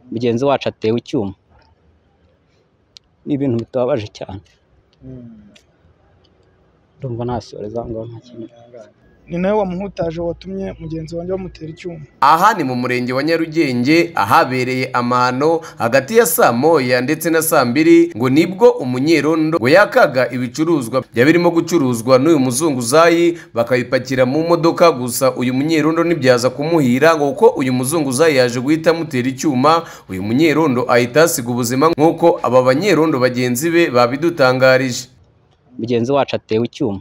mugenzi wacu atewe icyuma. Ni ibintu bitababaje cyane. Ndumva nasoreza ngo nta kintu. Ni nawe wamuhutaje watumye mugenzi wanjye bamutera icyuma. Aha ni mu murenge wa Nyarugenge ahabereye amahano hagati ya saa moya ndetse na saa mbiri ngo nibwo umunyerondo ngo yakaga ibicuruzwa byabirimo gucuruzwa n'uyu muzunguzayi bakabipakira mu modoka. Gusa uyu munyerondo nibyaza kumuhira ngo uko uyu muzunguzayi yaje guhita amutera icyuma, uyu munyerondo ahita asiga ubuzima nk'uko aba banyerondo bagenzi be babidutangarije. Mugenzi wacu atewe icyuma.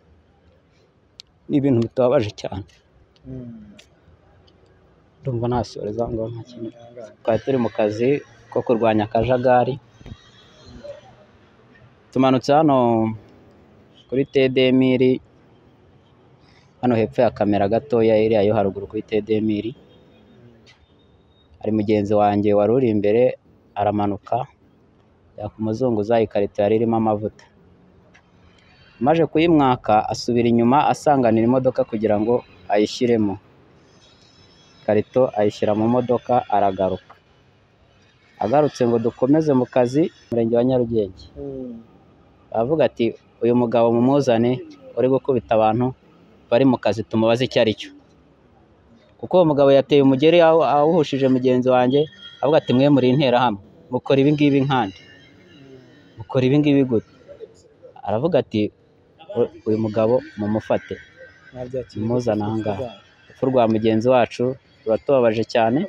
Ni ibintu bitababaje cyane. Ndumva nasoreza ngo nta kintu. Twari turi mu kazi ko kurwanya akajagari. Tumanutse hano kuri TDMiri, hano hepfo ya kamera gatoya iriya yo haruguru kuri TDMiri. Hari mugenzi wanjye wari uri imbere aramanuka yakumuzunguza ikarito yari irimo amavuta. Maje kuyimwaka asubira inyuma asanganira imodoka kugira ngo ayishyiremo. Karito ayishyira mu modoka aragaruka. Agarutse ngo dukomeze mu kazi murenge wa Nyarugenge. Avuga ati uyu mugabo mumuzane uri gukubita abantu bari mu kazi tumubaze icyo ari cyo. Kuko uwo mugabo yateye umugeri awuhushije mugenzi wanjye avuga ati mwe muri intera hamwe mukora ibi ngibi nkandi. Mukora ibi ngibi gute? Aravuga ati uyu mugabo mumufate mumuzana ahangaha. Urupfu rwa mugenzi wacu ruratubabaje cyane.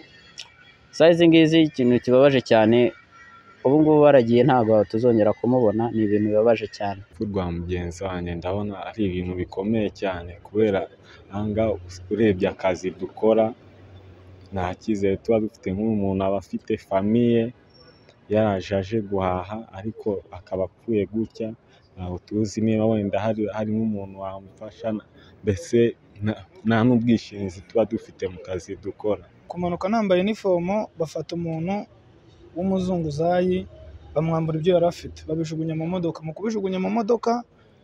Izi ngizi ikintu kibabaje cyane, ubu ngubu baragiye ntabwo tuzongera kumubona. Ni ibintu bibabaje cyane. Urupfu rwa mugenzi wanjye ndabona ari ibintu bikomeye cyane kubera ahangaha urebye akazi dukora nta cyizere tuba dufite. nk'umuntu aba afite famiye yaraje aje guhaha ariko akaba apfuye gutya. Ntabwo tuzi niba wenda hari nk'umuntu wamufasha, mbese nta n'ubwishingizi tuba dufite mu kazi dukora. Kumanuka nambaye inifomo bafata umuntu w'umuzunguzayi bamwambura ibyo yari afite babijugunya mu modoka. Mu kubijugunya mu modoka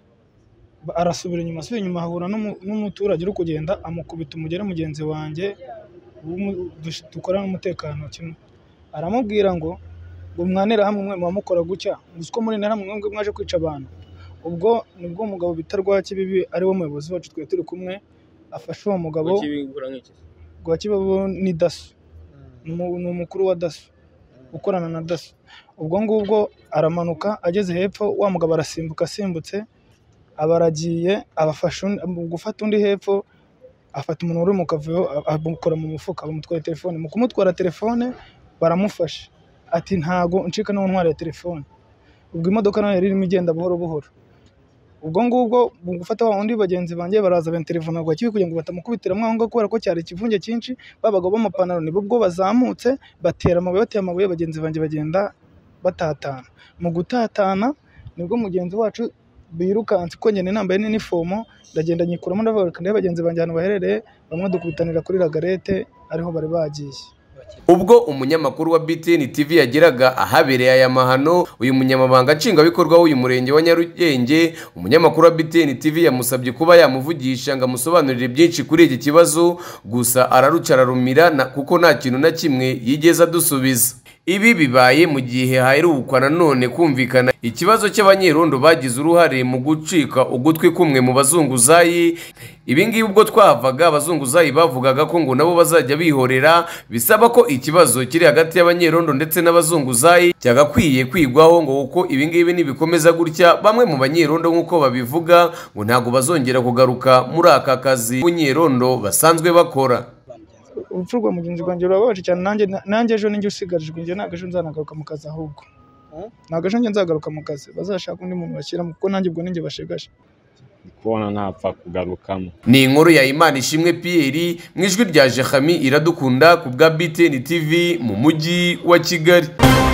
arasubira inyuma, asubira inyuma ahura n'umuturage uri kugenda amukubita umugere mugenzi wanjye dukorana n'umutekano kimwe. Aramubwira ngo mwanera hamwe mwe mukora gutya uko muri ntera hamwe mwe mwaje kwica abantu. Ubwo nibwo umugabo bita Rwakibibi ari wo muyobozi wacu twe turi kumwe afashe uwo mugabo. Rwakibibi ni daso, ni umukuru wa daso ukorana na daso. Ubwo ngubwo aramanuka ageze hepfo wa mugabo arasimbuka, asimbutse abaragiye abafasha gufata undi hepfo, afata umuntu uri mu kavuyo amukora mu mufuka bamutwara telefone. Mu kumutwara telefone baramufasha ati ntago ncika no ntwara ya telefone. Ubwo imodoka nayo yari irimo igenda buhoro buhoro. Ubwo ngubwo gufata wa undi bagenzi banjye baraza bentelefona Rwakibibi kugira ngo batamukubitira mwango kubera ko cyari ikivunge cyinshi. Babaga bamapantaro nibo bwo bazamutse batera amabuye bagenzi banjye bagenda batatana. Mu gutatana nibwo mugenzi wacu birukanse ko nyene nambaye n'inifomo ndagenda nyikuramo ndavuga kandi bagenzi banjye hano baherereye bamwe dukubitanira kuri Lagarete ariho bari bagiye. Ubwo umunyamakuru wa BTN TV yageraga ahabereye aya mahano, uyu munyamabanga nshingwabikorwa w'uyu murenge wa Nyarugenge, umunyamakuru wa BTN TV yamusabye kuba yamuvugisha ngo amusobanurire byinshi kuri iki kibazo. Gusa ararucararumira kuko nta kintu na kimwe yigeze adusubiza. Ibi bibaye mu gihe haherukwa nanone kumvikana ikibazo cy'abanyerondo bagize uruhare mu gucika ugutwi kumwe mu bazunguzayi. Ibi ngibi ubwo twavaga abazunguzayi bavugaga ko ngo nabo bazajya bihorera, bisaba ko ikibazo kiri hagati y'abanyerondo ndetse n'abazunguzayi cyagakwiye kwigwaho ngo uko ibi ngibi nibikomeza gutya bamwe mu banyerondo nk'uko babivuga ngo ntago bazongera kugaruka muri aka kazi bunyerondo basanzwe bakora. Urupfu rwa mugenzi wanjye rurababaje cyane. Nanjye ejo ninjye usigarijwe, njye ntabwo ejo nzanagaruka mu kazi, ahubwo ntabwo ejo njye nzagaruka mu kazi, bazashaka undi muntu bashyiramo kuko nanjye ubwo ninjye bashegaje. Kubona ntapfa kugarukamo. Ni inkuru ya Imanishimwe Pierre mu ijwi rya Jehami Iradukunda ku bwa BTN TV mu mujyi wa Kigali.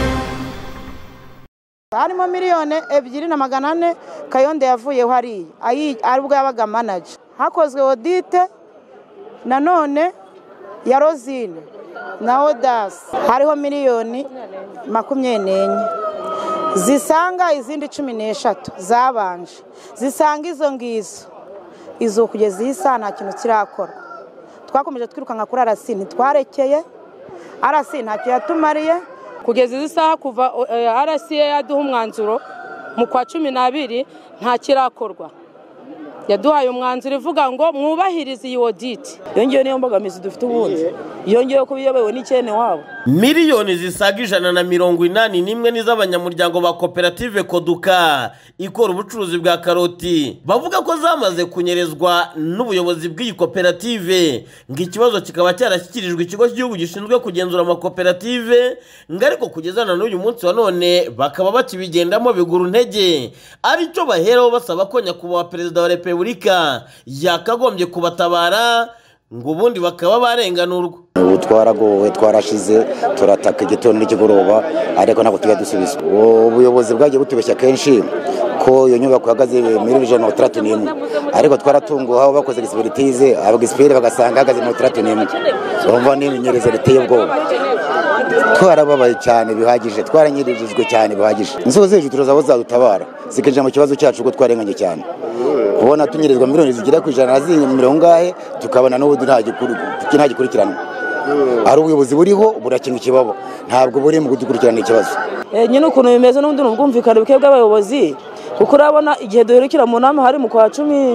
Harimo 2,200,000 Kayonde yavuyeho hariya aribwo yabaga manager. Hakozwe audit nanone ya Rosine na Odas hariho 2,24,000,000 zisanga izindi 13 zabanje zisanga izo kugeza iyi saa nta kintu kirakora. Twakomeje twirukanka kuri Arasini twarekeye arasi ntacyo yatumariye kugeza izi saha kuva RCA yaduha umwanzuro mu kwa 12 nta kirakorwa. Yaduhaye umwanzuro ivuga ngo mwubahirize iyi audit. Yongeyeho niyo mbogamizi dufite ubundi. Yongeyeho ko biyobewe n'icyene wabo. Miliyoni zisaga 181 n'iz'abanyamuryango ba koperative Koduka ikora ubucuruzi bwa karoti bavuga ko zamaze kunyerezwa n'ubuyobozi bw'iyi koperative, ng'ikibazo kikaba cyarashyikirijwe ikigo cy'igihugu gishinzwe kugenzura amakoperative, ngariko kugezana n'uyu munsi wa none bakaba bakibigendamo biguru ntege, aricyo baheraho basaba ko nyakubahwa perezida wa Repubulika yakagombye kubatabara ngo ubundi bakaba barenganurwa. Ubu twaragowe twarashize turataka igitondo n'ikigoroba ariko ntabwo tujya dusubiza. Ubuyobozi bwagiye butubeshya kenshi ko iyo nyubako ihagaze miliyoni 131 ariko twaratunguwe aho bakoze expertise abagisiperi bagasanga hagaze 131. Urumva ni inyereza riteye ubwoba. Twarababaye cyane bihagije, twaranyirijwe cyane bihagije. Inzozi zeje turazaho zadutabara zikinjira mu kibazo cyacu ko twarenganye cyane. Kubona tunyirizwa miliyoni zigera ku 100 tukabona n'ubundi nta gikurikirana. Ari ubuyobozi buriho burakinga ikibabo ntabwo buri mu gukurikirana ikibazo. Nyine ukuntu bimeze n'undi n'ubwumvikane buke bw'abayobozi kuko urabona igihe duherukira mu nama hari mu kwa 12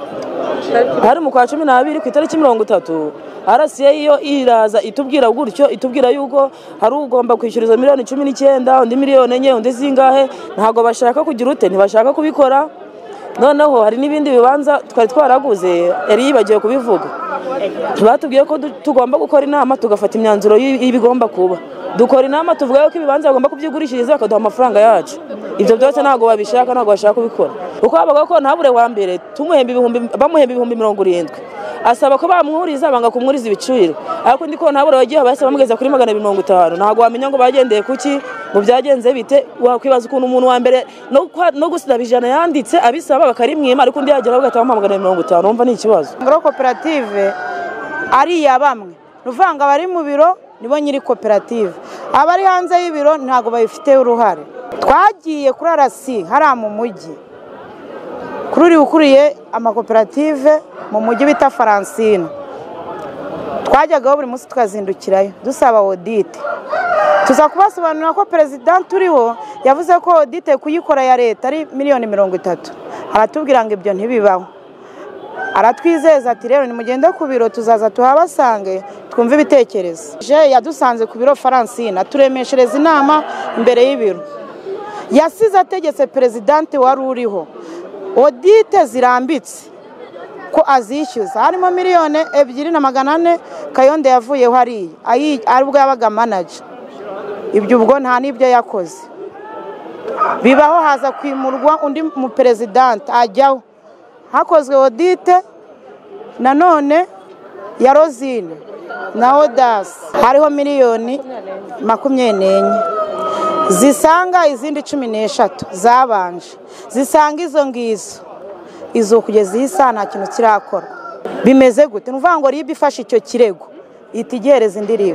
ku itariki 30 RCA iyo iraza itubwira gutyo itubwira yuko hari ugomba kwishyuriza miliyoni 19 undi miliyoni 4 undi zingahe ntago bashaka kugira ute ntibashaka kubikora. Noneho hari n'ibindi bibanza twari twaraguze yari yibagiye kubivuga. Batubwiye ko tugomba gukora inama tugafata imyanzuro y'ibigomba kuba. Dukora inama tuvuga ko ibibanza bagomba kubyigurishiriza bakaduha amafaranga yacu. Ibyo byose ntago babishaka ntago bashaka kubikora. Uko bavuga ko ntabure wa mbere tumuhemba bamuhemba 70. Asaba ko bamwuriza banga kumwuriza ibiciro. Ariko ndiko ntabure wagiye base bamugeza kuri 250. Ntago wamenya ngo bagendeye kuki mu byagenze bite wakwibaza ukuntu umuntu wa mbere no gusaba ijana yanditse abisaba bakarimwima ariko ndi yagera bagatama 250. Umva ni ikibazo. Ngoro koperative ari yabamwe ruvanga bari mu biro nibo nyiri koperative abari hanze y'ibiro ntago bayifite uruhare. Twagiye kuri RC hari mu mujyi kuri ukuriye amakoperative mu mujyi bita Francine. Twajyaga buri munsi tukazindukirayo dusaba audit. Tuza kubasobanurira ko president uriho yavuze ko audit kuyikora ya leta ari miliyoni 30. Aratubwira ngo ibyo ntibibaho. Aratwizeza ati rero ni mugende ku biro tuzaza tuhabasange twumve ibitekerezo. Je yadusanze ku biro Francine aturemeshereza inama imbere y'ibiro. Yasize ategetse president wari uriho audit zirambitse ko azishyuza harimo miliyoni 2,400 Kayonde yavuyeho ari ubwo yabaga manager. Ibyo ubwo nta nibyo yakoze. Bibaho haza kwimurwa undi mu president ajyaho. Hakozwe audit nanone ya Rosine na Odas hariho miliyoni 24 zisanga izindi 13 zabanje zisanga izo ngizo izo kugeza isa nta kintu kirakora. Bimeze gute nuvuga ngo ribi ifashe icyo kirego itigereza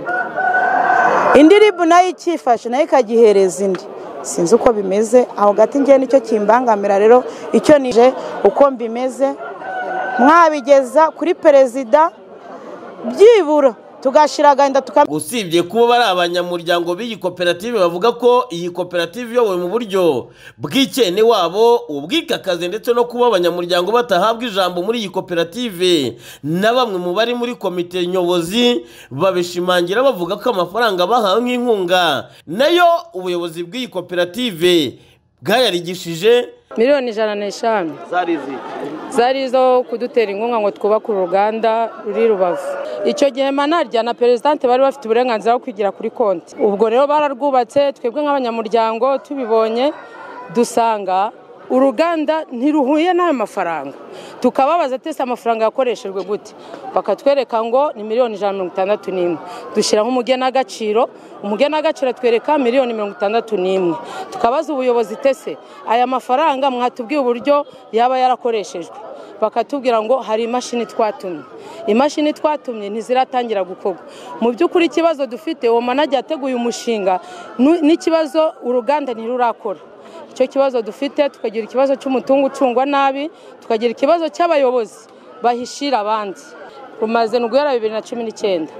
indiribu nayo ikifashe nayo ikagihereza indi. Sinzi uko bimeze aho gati ngiye nicyo kimbangamira rero icyo nije uko mbimeze mwabigeza kuri perezida byibura tugashiraganda usibye kuba bari abanyamuryango b'iyi koperative bavuga ko iyi koperative yowe mu buryo bw'ikene wabo ubwikakaze ndetse no kuba abanyamuryango batahabwa ijambo muri iyi koperative na bamwe mu bari muri komite nyobozi babishimangira bavuga ko amafaranga bahawe nk'inkunga nayo ubuyobozi bw'iyi koperative bwayarigishije miliyoni 105 zari zo kudutera inkunga ngo twubake uruganda ruri Rubavu. Icyo gihe manarya na president bari bafite uburenganzira bwo kwigira kuri konti. Ubwo rero bararwubatse twebwe nk'abanyamuryango tubibonye dusanga uruganda ntiruhuye n'ayo mafaranga. Tukababaza tese amafaranga yakoreshejwe gute. Bakatwereka ngo ni miliyoni 161. Dushira nk'umugenagaciro twereka miliyoni 61. Tukabaza ubuyobozi tese aya mafaranga mwatubwiye uburyo yaba yarakoreshejwe. Bakatubwira ngo hari imashini twatumye. Imashini twatumye ntiziratangira gukorwa. Mu by'ukuri ikibazo dufite uwo manager yateguye umushinga n'ikibazo uruganda ntirurakora. Icyo kibazo dufite tukagira ikibazo cy'umutungo ucungwa nabi, tukagira ikibazo cy'abayobozi bahishira abandi. Rumaze n'ugera 2019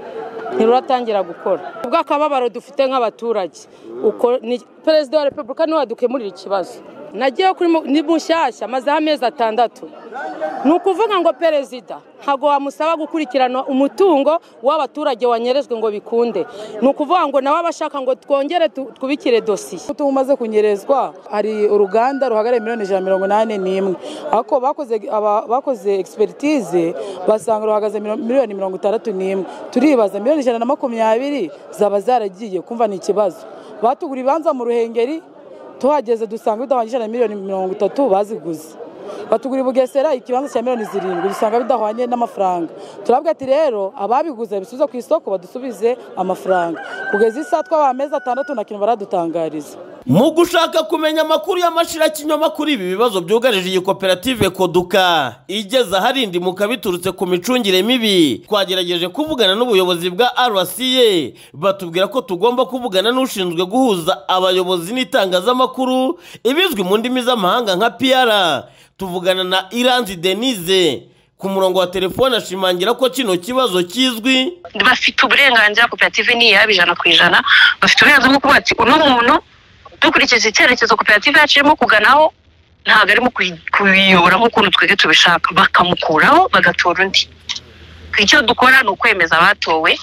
ntiruratangira gukora. Ubwo akababaro dufite nk'abaturage uko ni perezida wa repubulika niwe wadukemurira ikibazo. Nagiye kuri ni mushyashya maze amezi 6. Ni ukuvuga ngo perezida ntago wamusaba gukurikirana umutungo w'abaturage wanyerezwe ngo bikunde. Ni ukuvuga ngo nawe abashaka ngo twongere twubikire dosiye. Tumaze kunyerezwa hari uruganda ruhagarariye miliyoni 181 ako bakoze expertise basanga ruhagaze miliyoni 61. Turibaza miliyoni 120 zaba zaragiye kumva ni ikibazo. Batugura ibanza mu Ruhengeri tuhageze dusanga bidahwanyije na miliyoni 30 baziguze. Batugura Bugesera ikibanza cya miliyoni 7 dusanga bidahwanye n'amafaranga. Turabwa ati rero ababiguze bisubiza ku isoko badusubize amafaranga. Kugeza isa twabameza 6 na kintu baradutangariza. Mu gushaka kumenya amakuru y'amashira kinyoma kuri ibi bibazo byugarije iyi koperative Koduka igeza harindi mukabiturutse ku micungire mibi, twagerageje kuvugana n'ubuyobozi bwa RCA batubwira ko tugomba kuvugana n'ushinzwe guhuza abayobozi n'itangazamakuru ibizwi mu ndimi z'amahanga nka PR. Tuvugana na Iranzi Denise ku murongo wa telefone ashimangira ko kino kibazo kizwi. Bafite uburenganzira koperative ni yaba 100%, bafite uburenganzira bwo kuba ati uno muntu dukurikije icyerekezo koperative yacirimo kuganaho ntabwo arimo kubiyobora nk'ukuntu twege tubishaka, bakamukuraho bagatora undi. Icyo dukora ni ukwemeza abatowe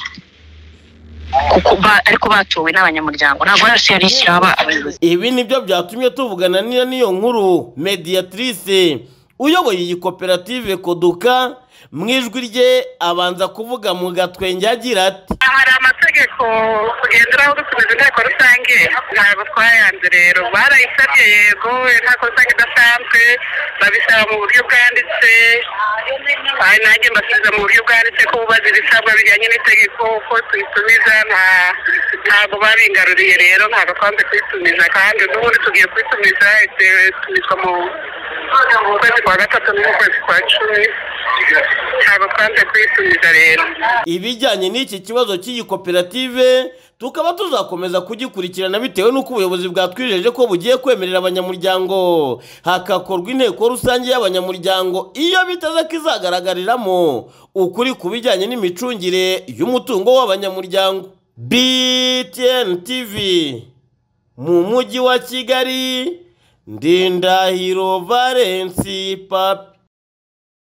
ariko batowe n'abanyamuryango ntabwo yari ishyaba abayobozi. Ibi nibyo byatumye tuvugana n'iyo nkuru mediatrice uyoboye iyi koperative Koduka mwijwi rye abanza kuvuga mu gatwenge agira ati hari amategeko kugenderaho dusubiza inteko rusange ntabwo twayanze rero barayisabye yego inteko rusange idasanzwe babisaba mu buryo bwanditse nanjye mbasubiza mu buryo bwanditse ko bubaza ibisabwa bijyanye n'itegeko ko tuyitumiza ntabwo babingaruriye rero ntabwo twanze kuyitumiza kandi n'ubundi tugiye kuyitumiza itumizwa mu kwezi kwa 3 n'ukwezi kwa 10 ntabwo twanze kuyitumiza rero. Ibijyanye n'iki kibazo cy'iyi koperative tukaba tuzakomeza kugikurikirana bitewe n'uko ubuyobozi bwatwijeje ko bugiye kwemerera abanyamuryango hakakorwa inteko rusange y'abanyamuryango iyo biteze ko izagaragariramo ukuri ku bijyanye n'imicungire y'umutungo w'abanyamuryango. BTN TV mu mujyi wa Kigali, Ndindahiro Valence Papi.